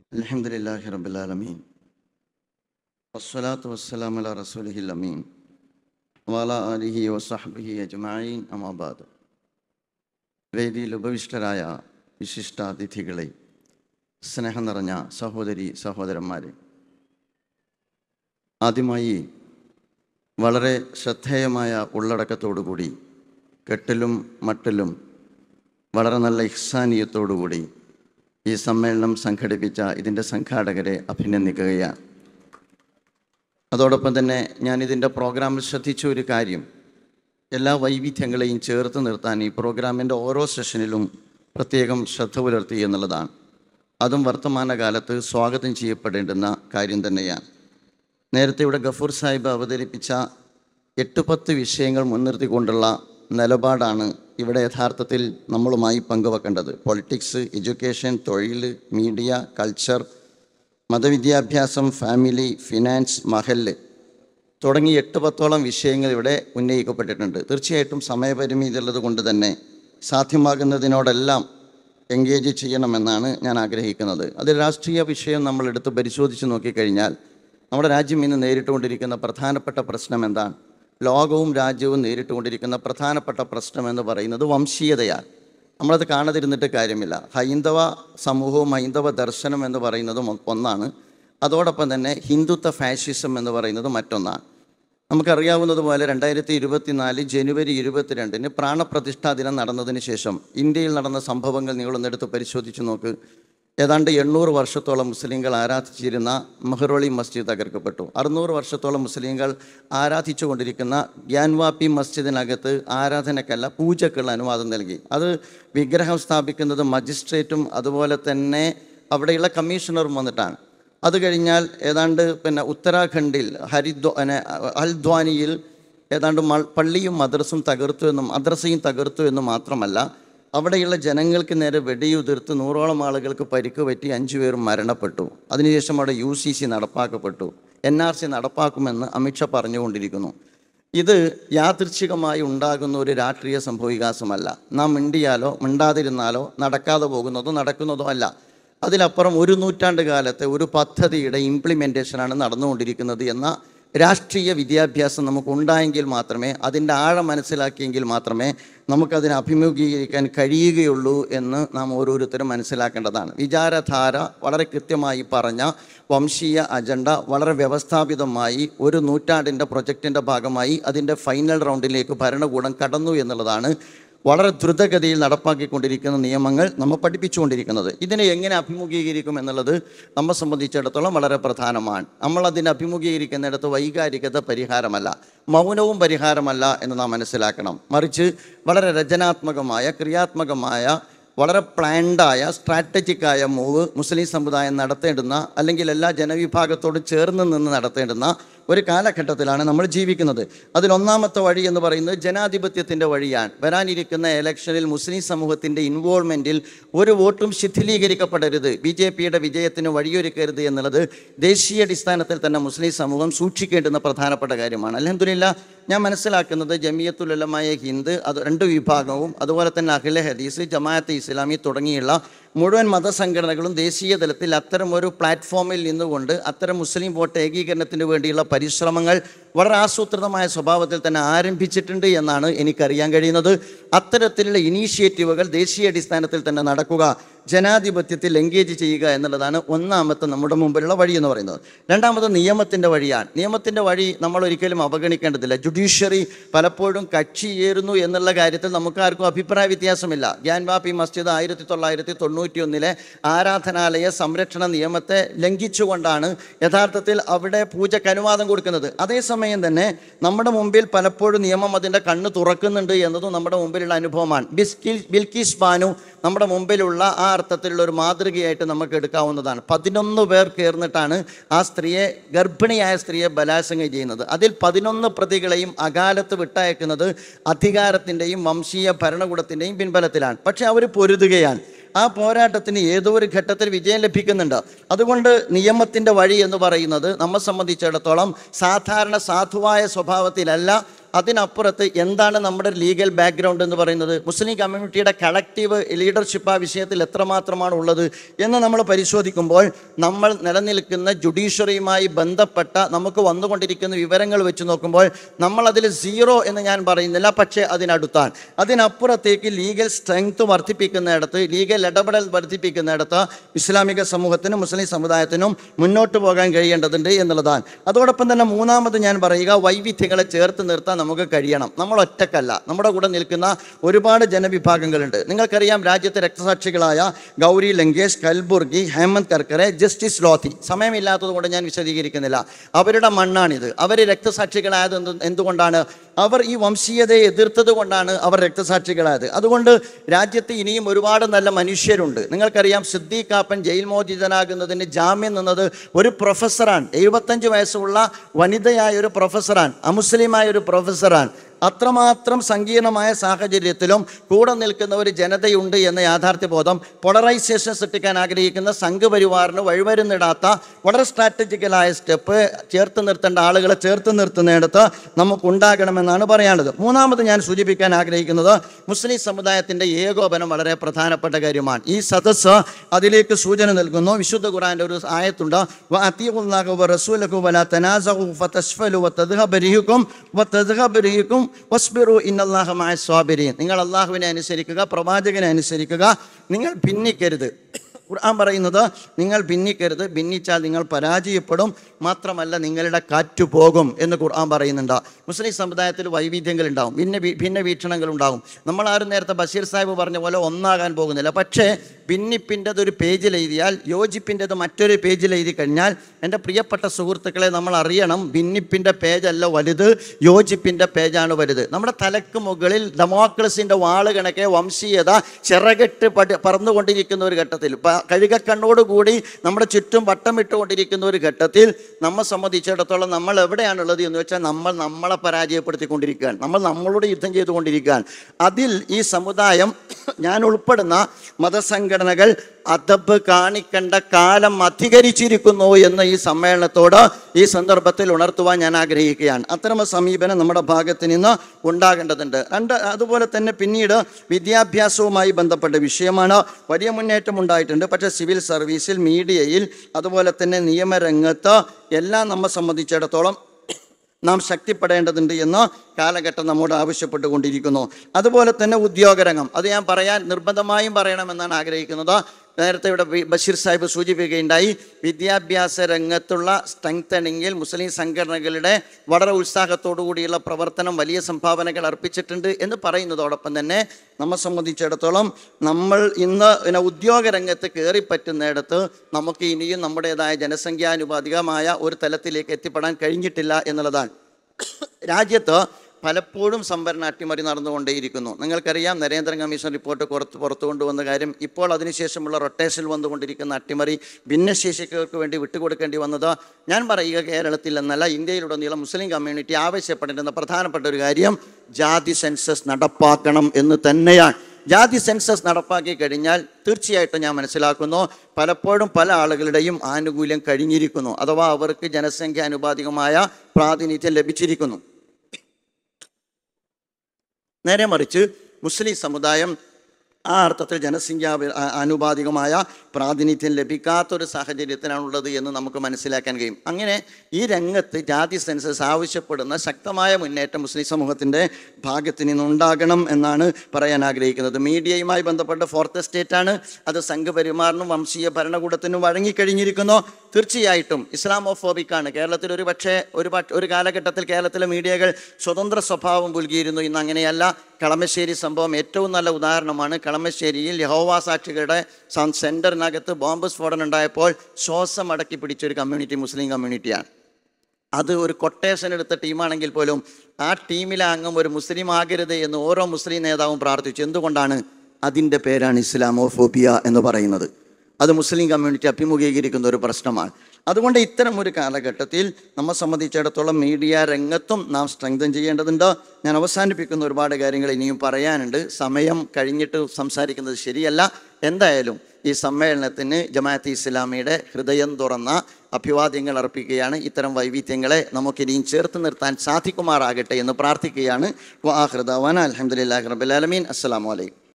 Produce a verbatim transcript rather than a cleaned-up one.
അൽഹംദുലില്ലാഹി റബ്ബിൽ ആലമീൻ വസ്സലാത്തു വസ്സലാമു അലാ റസൂലിഹിൽ അമീൻ വഅലാ ആലിഹി വസഹ്ബിഹി അജ്മഈൻ അമ്മാ ബഅദ്. വേദിയിൽ ഉപവിഷ്ടരായ വിശിഷ്ടാതിഥികളെ, സ്നേഹം നിറഞ്ഞ സഹോദരി സഹോദരന്മാരെ, ആദ്യമായി വളരെ ശ്രദ്ധേയമായ ഉള്ളടക്കത്തോടുകൂടി, കെട്ടിലും മട്ടിലും വളരെ നല്ല ഇഹ്സാനിയത്തോടുകൂടി ഈ സമ്മേളനം സംഘടിപ്പിച്ച ഇതിൻ്റെ സംഘാടകരെ അഭിനന്ദിക്കുകയാണ്. അതോടൊപ്പം തന്നെ ഞാനിതിൻ്റെ പ്രോഗ്രാമിൽ ശ്രദ്ധിച്ച ഒരു കാര്യം, എല്ലാ വൈവിധ്യങ്ങളെയും ചേർത്ത് നിർത്താൻ ഈ പ്രോഗ്രാമിൻ്റെ ഓരോ സെഷനിലും പ്രത്യേകം ശ്രദ്ധ പുലർത്തി എന്നുള്ളതാണ്. അതും വർത്തമാനകാലത്ത് സ്വാഗതം ചെയ്യപ്പെടേണ്ടുന്ന കാര്യം തന്നെയാണ്. നേരത്തെ ഇവിടെ ഗഫൂർ സാഹിബ് അവതരിപ്പിച്ച എട്ട് പത്ത് വിഷയങ്ങൾ മുൻനിർത്തിക്കൊണ്ടുള്ള നിലപാടാണ് ഇവിടെ യഥാർത്ഥത്തിൽ നമ്മളുമായി പങ്കുവെക്കേണ്ടത്. പൊളിറ്റിക്സ്, എഡ്യൂക്കേഷൻ, തൊഴിൽ, മീഡിയ, കൾച്ചർ, മതവിദ്യാഭ്യാസം, ഫാമിലി, ഫിനാൻസ്, മഹല്ല് തുടങ്ങി എട്ട് പത്തോളം വിഷയങ്ങൾ ഇവിടെ ഉന്നയിക്കപ്പെട്ടിട്ടുണ്ട്. തീർച്ചയായിട്ടും സമയപരിമിതി ഉള്ളത് കൊണ്ട് തന്നെ സാധ്യമാകുന്നതിനോടെല്ലാം എൻഗേജ് ചെയ്യണമെന്നാണ് ഞാൻ ആഗ്രഹിക്കുന്നത്. അതിൽ രാഷ്ട്രീയ വിഷയം നമ്മൾ എടുത്ത് പരിശോധിച്ച് നോക്കിക്കഴിഞ്ഞാൽ നമ്മുടെ രാജ്യം ഇന്ന് നേരിട്ടുകൊണ്ടിരിക്കുന്ന പ്രധാനപ്പെട്ട പ്രശ്നം എന്താണ്? ലോകവും രാജ്യവും നേരിട്ടുകൊണ്ടിരിക്കുന്ന പ്രധാനപ്പെട്ട പ്രശ്നം എന്ന് പറയുന്നത് വംശീയതയാണ്. നമ്മളത് കാണാതിരുന്നിട്ട് കാര്യമില്ല. ഹൈന്ദവ സമൂഹവും ഹൈന്ദവ ദർശനം എന്ന് പറയുന്നതും ഒന്നാണ്. അതോടൊപ്പം തന്നെ ഹിന്ദുത്വ ഫാഷിസം എന്ന് പറയുന്നത് മറ്റൊന്നാണ്. നമുക്കറിയാവുന്നതുപോലെ രണ്ടായിരത്തി ഇരുപത്തി നാല് ജനുവരി ഇരുപത്തിരണ്ടിന് പ്രാണപ്രതിഷ്ഠാ ദിനം നടന്നതിന് ശേഷം ഇന്ത്യയിൽ നടന്ന സംഭവങ്ങൾ നിങ്ങളൊന്നെടുത്ത് പരിശോധിച്ച് നോക്ക്. ഏതാണ്ട് എണ്ണൂറ് വർഷത്തോളം മുസ്ലിങ്ങൾ ആരാധിച്ചിരുന്ന മെഹ്റോളി മസ്ജിദ് തകർക്കപ്പെട്ടു. അറുന്നൂറ് വർഷത്തോളം മുസ്ലിങ്ങൾ ആരാധിച്ചു കൊണ്ടിരിക്കുന്ന ഗ്യാൻവാപ്പി മസ്ജിദിനകത്ത് ആരാധനക്കല്ല പൂജക്കുള്ള അനുവാദം നൽകി. അത് വിഗ്രഹം സ്ഥാപിക്കുന്നത് മജിസ്ട്രേറ്റും അതുപോലെ തന്നെ അവിടെയുള്ള കമ്മീഷണറും വന്നിട്ടാണ്. അത് കഴിഞ്ഞാൽ ഏതാണ്ട് പിന്നെ ഉത്തരാഖണ്ഡിൽ ഹരിദ്വാ ഹൽദ്വാനിയിൽ ഏതാണ്ട് പള്ളിയും മദ്രസും തകർത്തു എന്നും മദ്രസയും തകർത്തു എന്നും മാത്രമല്ല, അവിടെയുള്ള ജനങ്ങൾക്ക് നേരെ വെടിയുതിർത്ത് നൂറോളം ആളുകൾക്ക് പരിക്ക് പറ്റി, അഞ്ചു പേരും മരണപ്പെട്ടു. അതിനുശേഷം അവിടെ U C C നടപ്പാക്കപ്പെട്ടു. N R C നടപ്പാക്കുമെന്ന് അമിത്ഷാ പറഞ്ഞുകൊണ്ടിരിക്കുന്നു. ഇത് യാദൃച്ഛികമായി ഉണ്ടാകുന്ന ഒരു രാഷ്ട്രീയ സംഭവവികാസമല്ല. നാം മിണ്ടിയാലോ മിണ്ടാതിരുന്നാലോ നടക്കാതെ പോകുന്നതോ നടക്കുന്നതോ അല്ല. അതിലപ്പുറം ഒരു നൂറ്റാണ്ട് കാലത്തെ ഒരു പദ്ധതിയുടെ ഇംപ്ലിമെൻറ്റേഷനാണ് നടന്നുകൊണ്ടിരിക്കുന്നത് എന്ന രാഷ്ട്രീയ വിദ്യാഭ്യാസം നമുക്കുണ്ടായെങ്കിൽ മാത്രമേ, അതിൻ്റെ ആഴം മനസ്സിലാക്കിയെങ്കിൽ മാത്രമേ നമുക്കതിനെ അഭിമുഖീകരിക്കാൻ കഴിയുകയുള്ളൂ എന്ന് നാം ഓരോരുത്തരും മനസ്സിലാക്കേണ്ടതാണ്. വിചാരധാര വളരെ കൃത്യമായി പറഞ്ഞ വംശീയ അജണ്ട വളരെ വ്യവസ്ഥാപിതമായി ഒരു നൂറ്റാണ്ടിൻ്റെ പ്രൊജക്റ്റിൻ്റെ ഭാഗമായി അതിൻ്റെ ഫൈനൽ റൗണ്ടിലേക്ക് ഭരണകൂടം കടന്നു എന്നുള്ളതാണ് വളരെ ദ്രുതഗതിയിൽ നടപ്പാക്കിക്കൊണ്ടിരിക്കുന്ന നിയമങ്ങൾ നമ്മൾ പഠിപ്പിച്ചുകൊണ്ടിരിക്കുന്നത്. ഇതിനെ എങ്ങനെ അഭിമുഖീകരിക്കും എന്നുള്ളത് നമ്മെ സംബന്ധിച്ചിടത്തോളം വളരെ പ്രധാനമാണ്. നമ്മളതിനെ അഭിമുഖീകരിക്കുന്നിടത്ത് വൈകാരികത പരിഹാരമല്ല, മൗനവും പരിഹാരമല്ല എന്ന് നാം മനസ്സിലാക്കണം. മറിച്ച് വളരെ രചനാത്മകമായ, ക്രിയാത്മകമായ, വളരെ പ്ലാൻഡായ, സ്ട്രാറ്റജിക്കായ മൂവ് മുസ്ലിം സമുദായം നടത്തേണ്ടുന്ന, അല്ലെങ്കിൽ എല്ലാ ജനവിഭാഗത്തോടും ചേർന്ന് നിന്ന് നടത്തേണ്ടുന്ന ഒരു കാലഘട്ടത്തിലാണ് നമ്മൾ ജീവിക്കുന്നത്. അതിലൊന്നാമത്തെ വഴി എന്ന് പറയുന്നത് ജനാധിപത്യത്തിൻ്റെ വഴിയാണ്. വരാനിരിക്കുന്ന ഇലക്ഷനിൽ മുസ്ലിം സമൂഹത്തിൻ്റെ ഇൻവോൾവ്മെൻറ്റിൽ ഒരു വോട്ടും ശിഥിലീകരിക്കപ്പെടരുത്, ബി ജെ പിയുടെ വിജയത്തിന് വഴിയൊരുക്കരുത് എന്നുള്ളത് ദേശീയ അടിസ്ഥാനത്തിൽ തന്നെ മുസ്ലിം സമൂഹം സൂക്ഷിക്കേണ്ടുന്ന പ്രധാനപ്പെട്ട കാര്യമാണ്. അൽഹംദുലില്ലാ, ഞാൻ മനസ്സിലാക്കുന്നത് ജമിയത്തുൽ ഉലമായ ഹിന്ദ്, അത് രണ്ട് വിഭാഗവും, അതുപോലെ തന്നെ അഖില ഹദീസ്, ജമാഅത്തെ ഇസ്ലാമി തുടങ്ങിയുള്ള മുഴുവൻ മതസംഘടനകളും ദേശീയ തലത്തിൽ അത്തരം ഒരു പ്ലാറ്റ്ഫോമിൽ നിന്നുകൊണ്ട് അത്തരം മുസ്ലിം വോട്ട് ഏകീകരണത്തിന് വേണ്ടിയുള്ള പരിശ്രമങ്ങൾ വളരെ ആസൂത്രിതമായ സ്വഭാവത്തിൽ തന്നെ ആരംഭിച്ചിട്ടുണ്ട് എന്നാണ് എനിക്കറിയാൻ കഴിയുന്നത്. അത്തരത്തിലുള്ള ഇനീഷ്യേറ്റീവുകൾ ദേശീയ അടിസ്ഥാനത്തിൽ തന്നെ നടക്കുക, ജനാധിപത്യത്തിൽ എൻഗേജ് ചെയ്യുക എന്നുള്ളതാണ് ഒന്നാമത്തെ നമ്മുടെ മുമ്പിലുള്ള വഴി എന്ന് പറയുന്നത്. രണ്ടാമത് നിയമത്തിൻ്റെ വഴിയാണ്. നിയമത്തിൻ്റെ വഴി നമ്മൾ ഒരിക്കലും അവഗണിക്കേണ്ടതില്ല. ജുഡീഷ്യറി പലപ്പോഴും കക്ഷി ചേരുന്നു എന്നുള്ള കാര്യത്തിൽ നമുക്കാർക്കും അഭിപ്രായ വ്യത്യാസമില്ല. ഗ്യാൻവാപ്പി മസ്ജിദ് ആയിരത്തി തൊള്ളായിരത്തി തൊണ്ണൂറ്റി ഒന്നിലെ ആരാധനാലയ സംരക്ഷണ നിയമത്തെ ലംഘിച്ചുകൊണ്ടാണ് യഥാർത്ഥത്തിൽ അവിടെ പൂജയ്ക്ക് അനുവാദം കൊടുക്കുന്നത്. അതേസമയം തന്നെ നമ്മുടെ മുമ്പിൽ പലപ്പോഴും നിയമം അതിൻ്റെ കണ്ണ് തുറക്കുന്നുണ്ട് എന്നതും നമ്മുടെ മുമ്പിലുള്ള അനുഭവമാണ്. ബിസ്കിൽ ബിൽക്കിസ് ബാനു നമ്മുടെ മുമ്പിലുള്ള ആ അർത്ഥത്തിലുള്ള ഒരു മാതൃകയായിട്ട് നമുക്ക് എടുക്കാവുന്നതാണ്. പതിനൊന്ന് പേർ ചേർന്നിട്ടാണ് ആ സ്ത്രീയെ, ഗർഭിണിയായ സ്ത്രീയെ ബലാത്സംഗം ചെയ്യുന്നത്. അതിൽ പതിനൊന്ന് പ്രതികളെയും അകാലത്ത് വിട്ടയക്കുന്നത് അധികാരത്തിൻ്റെയും വംശീയ ഭരണകൂടത്തിൻ്റെയും പിൻബലത്തിലാണ്. പക്ഷെ അവർ പൊരുതുകയാണ്. ആ പോരാട്ടത്തിന് ഏതോ ഒരു ഘട്ടത്തിൽ വിജയം ലഭിക്കുന്നുണ്ട്. അതുകൊണ്ട് നിയമത്തിൻ്റെ വഴി എന്ന് പറയുന്നത് നമ്മെ സംബന്ധിച്ചിടത്തോളം സാധാരണ സാധുവായ സ്വഭാവത്തിലല്ല, അതിനപ്പുറത്ത് എന്താണ് നമ്മുടെ ലീഗൽ ബാക്ക്ഗ്രൗണ്ട് എന്ന് പറയുന്നത്? മുസ്ലിം കമ്മ്യൂണിറ്റിയുടെ കളക്റ്റീവ് ലീഡർഷിപ്പ് ആ വിഷയത്തിൽ എത്രമാത്രമാണ് ഉള്ളത് എന്ന് നമ്മൾ പരിശോധിക്കുമ്പോൾ നമ്മൾ നിലനിൽക്കുന്ന ജുഡീഷ്യറിയുമായി ബന്ധപ്പെട്ട നമുക്ക് വന്നുകൊണ്ടിരിക്കുന്ന വിവരങ്ങൾ വെച്ച് നോക്കുമ്പോൾ നമ്മളതിൽ സീറോ എന്ന് ഞാൻ പറയുന്നില്ല, പക്ഷേ അതിനടുത്താണ്. അതിനപ്പുറത്തേക്ക് ലീഗൽ സ്ട്രെങ്ത് വർദ്ധിപ്പിക്കുന്നിടത്ത്, ലീഗൽ ഇടപെടൽ വർദ്ധിപ്പിക്കുന്നിടത്ത് ഇസ്ലാമിക സമൂഹത്തിനും മുസ്ലിം സമുദായത്തിനും മുന്നോട്ട് പോകാൻ കഴിയേണ്ടതുണ്ട് എന്നുള്ളതാണ്. അതോടൊപ്പം തന്നെ മൂന്നാമത് ഞാൻ പറയുക, വൈവിധ്യങ്ങളെ ചേർത്ത് നിർത്താൻ നമുക്ക് കഴിയണം. നമ്മൾ ഒറ്റക്കല്ല, നമ്മുടെ കൂടെ നിൽക്കുന്ന ഒരുപാട് ജനവിഭാഗങ്ങളുണ്ട്. നിങ്ങൾക്കറിയാം, രാജ്യത്തെ രക്തസാക്ഷികളായ ഗൗരി ലങ്കേഷ്, കൽബുർഗി, ഹേമന്ത് കർക്കറെ, ജസ്റ്റിസ് ലോധി, സമയമില്ലാത്തത് കൊണ്ട് ഞാൻ വിശദീകരിക്കുന്നില്ല, അവരുടെ മണ്ണാണിത്. അവർ രക്തസാക്ഷികളായത് എന്ത് എന്തുകൊണ്ടാണ്? അവർ ഈ വംശീയതയെ എതിർത്തത് കൊണ്ടാണ് അവർ രക്തസാക്ഷികളായത്. അതുകൊണ്ട് രാജ്യത്ത് ഇനിയും ഒരുപാട് നല്ല മനുഷ്യരുണ്ട്. നിങ്ങൾക്കറിയാം, സിദ്ദീഖ് കാപ്പൻ ജയിൽ മോചിതനാകുന്നതിന് ജാമ്യം നിന്നത് ഒരു പ്രൊഫസറാണ്. എഴുപത്തഞ്ച് വയസ്സുള്ള വനിതയായ ഒരു പ്രൊഫസറാണ്, അമുസ്ലിമായ ഒരു പ്രൊഫസറാണ്. അത്രമാത്രം സങ്കീർണമായ സാഹചര്യത്തിലും കൂടെ നിൽക്കുന്ന ഒരു ജനതയുണ്ട് എന്ന യാഥാർത്ഥ്യബോധം, പോളറൈസേഷൻ സൃഷ്ടിക്കാൻ ആഗ്രഹിക്കുന്ന സംഘപരിവാറിന് വഴിമരുന്നിടാത്ത വളരെ സ്ട്രാറ്റജിക്കലായ സ്റ്റെപ്പ് ചേർത്ത് നിർത്തേണ്ട ആളുകളെ ചേർത്ത് നിർത്തുന്നിടത്ത് നമുക്കുണ്ടാകണമെന്നാണ് പറയാനുള്ളത്. മൂന്നാമത് ഞാൻ സൂചിപ്പിക്കാൻ ആഗ്രഹിക്കുന്നത്, മുസ്ലിം സമുദായത്തിൻ്റെ ഏകോപനം വളരെ പ്രധാനപ്പെട്ട കാര്യമാണ്. ഈ സദസ്സ് അതിലേക്ക് സൂചന നൽകുന്നു. വിശുദ്ധ ഖുർആൻ്റെ ഒരു ആയത്തുണ്ട്, വഅതീഉല്ലാഹ വറസൂലഹു വലാ തനാസഉ ഫതശ്ഫലു വതദ്ഹബ റിഹുകും വതദ്ഹബ റിഹുകും വസ്ബിറു ഇന്നല്ലാഹ മഅസ് സ്വാബിരീൻ. നിങ്ങൾ അള്ളാഹുവിനെ അനുസരിക്കുക, പ്രവാചകനെ അനുസരിക്കുക, നിങ്ങൾ ഭിന്നിക്കരുത്. ഖുർആൻ പറയുന്നത് നിങ്ങൾ ഭിന്നിക്കരുത്, ഭിന്നിച്ചാൽ നിങ്ങൾ പരാജയപ്പെടും, മാത്രമല്ല നിങ്ങളുടെ കാറ്റു പോകും എന്ന് ഖുർആൻ പറയുന്നുണ്ട്. മുസ്ലിം സമുദായത്തിൽ വൈവിധ്യങ്ങൾ ഉണ്ടാവും, ഭിന്ന ഭിന്ന വീക്ഷണങ്ങൾ ഉണ്ടാവും. നമ്മളാരും നേരത്തെ ബഷീർ സാഹിബ് പറഞ്ഞ പോലെ ഒന്നാകാൻ പോകുന്നില്ല. പക്ഷേ ഭിന്നിപ്പിൻ്റെത് ഒരു പേജിൽ എഴുതിയാൽ യോജിപ്പിൻ്റെത് മറ്റൊരു പേജിൽ എഴുതി കഴിഞ്ഞാൽ, എൻ്റെ പ്രിയപ്പെട്ട സുഹൃത്തുക്കളെ, നമ്മൾ അറിയണം, ഭിന്നിപ്പിൻ്റെ പേജല്ല വലുത്, യോജിപ്പിൻ്റെ പേജാണ് വലുത്. നമ്മുടെ തലക്ക് മുകളിൽ ഡെമോക്രസിൻ്റെ വാള് കണക്കെ വംശീയത ചിറകെട്ട് പടി പറന്നുകൊണ്ടിരിക്കുന്ന ഒരു ഘട്ടത്തിൽ, കഴുകക്കണ്ണോടുകൂടി നമ്മുടെ ചുറ്റും വട്ടമിട്ടുകൊണ്ടിരിക്കുന്ന ഒരു ഘട്ടത്തിൽ നമ്മെ സംബന്ധിച്ചിടത്തോളം നമ്മൾ എവിടെയാണുള്ളത് എന്ന് വെച്ചാൽ, നമ്മൾ നമ്മളെ പരാജയപ്പെടുത്തിക്കൊണ്ടിരിക്കുകയാണ്, നമ്മൾ നമ്മളോട് യുദ്ധം ചെയ്തുകൊണ്ടിരിക്കുകയാണ്. അതിൽ ഈ സമുദായം, ഞാൻ ഉൾപ്പെടുന്ന മതസംഘടനകൾ അദബ് കാണിക്കേണ്ട കാലം അധികരിച്ചിരിക്കുന്നു എന്ന് ഈ സമ്മേളനത്തോട് ഈ സന്ദർഭത്തിൽ ഉണർത്തുവാൻ ഞാൻ ആഗ്രഹിക്കുകയാണ്. അത്തരം സമീപനം നമ്മുടെ ഭാഗത്ത് നിന്ന് ഉണ്ടാകേണ്ടതുണ്ട്. രണ്ട്, അതുപോലെ തന്നെ പിന്നീട് വിദ്യാഭ്യാസവുമായി ബന്ധപ്പെട്ട വിഷയമാണ്. വലിയ മുന്നേറ്റം ഉണ്ടായിട്ടുണ്ട്. പക്ഷേ സിവിൽ സർവീസിൽ, മീഡിയയിൽ, അതുപോലെ തന്നെ നിയമരംഗത്ത് എല്ലാം നമ്മെ സംബന്ധിച്ചിടത്തോളം നാം ശക്തിപ്പെടേണ്ടതുണ്ട് എന്ന് കാലഘട്ടം നമ്മോട് ആവശ്യപ്പെട്ടുകൊണ്ടിരിക്കുന്നു. അതുപോലെ തന്നെ ഉദ്യോഗരംഗം, അത് ഞാൻ പറയാൻ നിർബന്ധമായും പറയണമെന്നാണ് ആഗ്രഹിക്കുന്നത്. നേരത്തെ ഇവിടെ ബഷീർ സാഹിബ് സൂചിപ്പിക്കുകയുണ്ടായി, വിദ്യാഭ്യാസ രംഗത്തുള്ള സ്ട്രെങ്തനിങ്ങിൽ മുസ്ലിം സംഘടനകളുടെ വളരെ ഉത്സാഹത്തോടു കൂടിയുള്ള പ്രവർത്തനം വലിയ സംഭാവനകൾ അർപ്പിച്ചിട്ടുണ്ട് എന്ന് പറയുന്നതോടൊപ്പം തന്നെ നമ്മെ സംബന്ധിച്ചിടത്തോളം നമ്മൾ ഇന്ന് പിന്നെ ഉദ്യോഗ രംഗത്ത് കയറിപ്പറ്റുന്നിടത്ത് നമുക്ക് ഇനിയും നമ്മുടേതായ ജനസംഖ്യാനുപാതികമായ ഒരു തലത്തിലേക്ക് എത്തിപ്പെടാൻ കഴിഞ്ഞിട്ടില്ല എന്നുള്ളതാണ്. രാജ്യത്ത് പലപ്പോഴും സംവരണ അട്ടിമറി നടന്നുകൊണ്ടേയിരിക്കുന്നു. നിങ്ങൾക്കറിയാം, നരേന്ദ്ര കമ്മീഷൻ റിപ്പോർട്ട് പുറത്ത് പുറത്തു കൊണ്ടുവന്ന കാര്യം. ഇപ്പോൾ അതിനുശേഷമുള്ള റൊട്ടേഷനിൽ വന്നുകൊണ്ടിരിക്കുന്ന അട്ടിമറി, ഭിന്നശേഷിക്കാർക്ക് വേണ്ടി വിട്ടുകൊടുക്കേണ്ടി വന്നത്, ഞാൻ പറയുക കേരളത്തിൽ എന്നല്ല, ഇന്ത്യയിലുടനീളം മുസ്ലിം കമ്മ്യൂണിറ്റി ആവശ്യപ്പെടേണ്ടുന്ന പ്രധാനപ്പെട്ട ഒരു കാര്യം ജാതി സെൻസസ് നടപ്പാക്കണം എന്ന് തന്നെയാണ്. ജാതി സെൻസസ് നടപ്പാക്കി കഴിഞ്ഞാൽ തീർച്ചയായിട്ടും ഞാൻ മനസ്സിലാക്കുന്നു, പലപ്പോഴും പല ആളുകളുടെയും ആനുകൂല്യം കഴിഞ്ഞിരിക്കുന്നു, അഥവാ അവർക്ക് ജനസംഖ്യാനുപാതികമായ പ്രാതിനിധ്യം ലഭിച്ചിരിക്കുന്നു. നേരെ മറിച്ച് മുസ്ലിം സമുദായം ആ അർത്ഥത്തിൽ ജനസംഖ്യ ആനുപാതികമായ പ്രാതിനിധ്യം ലഭിക്കാത്തൊരു സാഹചര്യത്തിനാണുള്ളത് എന്ന് നമുക്ക് മനസ്സിലാക്കാൻ കഴിയും. അങ്ങനെ ഈ രംഗത്ത് ജാതി സെൻസസ് ആവശ്യപ്പെടുന്ന ശക്തമായ മുന്നേറ്റം മുസ്ലിം സമൂഹത്തിൻ്റെ ഭാഗത്ത് നിന്നുണ്ടാകണം എന്നാണ് പറയാൻ ആഗ്രഹിക്കുന്നത്. മീഡിയയുമായി ബന്ധപ്പെട്ട ഫോർത്ത് എസ്റ്റേറ്റാണ്, അത് സംഘപരിമാറിനും വംശീയ ഭരണകൂടത്തിനും വഴങ്ങിക്കഴിഞ്ഞിരിക്കുന്നു. തീർച്ചയായിട്ടും ഇസ്ലാമോഫോബിക്കാണ്. കേരളത്തിൽ ഒരു പക്ഷേ ഒരു ഒരു കാലഘട്ടത്തിൽ കേരളത്തിലെ മീഡിയകൾ സ്വതന്ത്ര സ്വഭാവം പുൽകിയിരുന്നു. ഇന്ന് അങ്ങനെയല്ല. കളമശ്ശേരി സംഭവം ഏറ്റവും നല്ല ഉദാഹരണമാണ്. കളമശ്ശേരിയിൽ യഹോവ സാക്ഷികളുടെ സെൻറ്ററിനകത്ത് ബോംബ് സ്ഫോടനം ഉണ്ടായപ്പോൾ ശ്വാസം അടക്കി പിടിച്ചൊരു കമ്മ്യൂണിറ്റി മുസ്ലിം കമ്മ്യൂണിറ്റിയാണ്. അത് ഒരു കൊട്ടേഷൻ എടുത്ത ടീമാണെങ്കിൽ പോലും ആ ടീമിലെ അംഗം ഒരു മുസ്ലിം ആകരുത് എന്ന് ഓരോ മുസ്ലിം നേതാവും പ്രാർത്ഥിച്ചു. എന്തുകൊണ്ടാണ്? അതിൻ്റെ പേരാണ് ഇസ്ലാമോഫോബിയ എന്ന് പറയുന്നത്. അത് മുസ്ലിം കമ്മ്യൂണിറ്റി അഭിമുഖീകരിക്കുന്ന ഒരു പ്രശ്നമാണ്. അതുകൊണ്ട് ഇത്തരം ഒരു കാലഘട്ടത്തിൽ നമ്മെ സംബന്ധിച്ചിടത്തോളം മീഡിയ രംഗത്തും നാം സ്ട്രെങ്തൻ ചെയ്യേണ്ടതുണ്ട്. ഞാൻ അവസാനിപ്പിക്കുന്ന ഒരുപാട് കാര്യങ്ങൾ ഇനിയും പറയാനുണ്ട്. സമയം കഴിഞ്ഞിട്ട് സംസാരിക്കുന്നത് ശരിയല്ല. എന്തായാലും ഈ സമ്മേളനത്തിന് ജമാഅത്തെ ഇസ്ലാമിയുടെ ഹൃദയം തുറന്ന അഭിവാദ്യങ്ങൾ അർപ്പിക്കുകയാണ്. ഇത്തരം വൈവിധ്യങ്ങളെ നമുക്കിനിയും ചേർത്ത് നിർത്താൻ സാധിക്കുമാറാകട്ടെ എന്ന് പ്രാർത്ഥിക്കുകയാണ്. വ ആഖിറു ദഅ്വാനാ അൽഹംദുലില്ലാഹി റബ്ബിൽ ആലമീൻ. അസ്സലാമു അലൈക്കും.